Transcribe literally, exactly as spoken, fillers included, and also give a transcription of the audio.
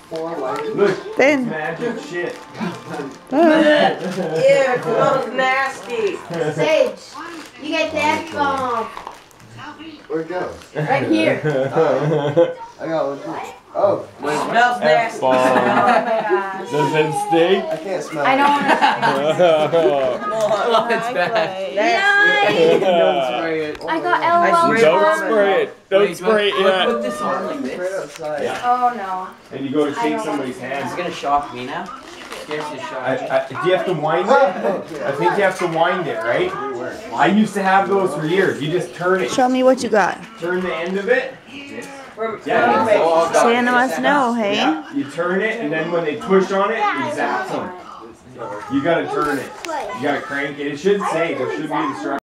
Look, Then. magic shit. Ew, it smells nasty. Sage, you get that bomb. Where'd it go? Right here. I got one too. Oh, It smells nasty. Oh my gosh. Does it stink? I can't smell I it. don't understand. Oh, it's bad. Yay! Don't spray it. I got I L O sprayed L. Don't spray it. Don't Wait, spray it put- yet. Put this on like Spray it this. outside. Yeah. Oh no. And you go to I shake don't somebody's It's hand. gonna shock me now. Scares the shock. I, I, do you have to wind it? I think you have to wind it, right? I used to have those for years. You just turn it, Show me what you got. turn the end of it. We're- Yeah. we're- oh, God. Santa must know, hey? Yeah, you turn it, and then when they push on it, you zap them. You gotta turn it. You gotta crank it. It should say, there should be instructions.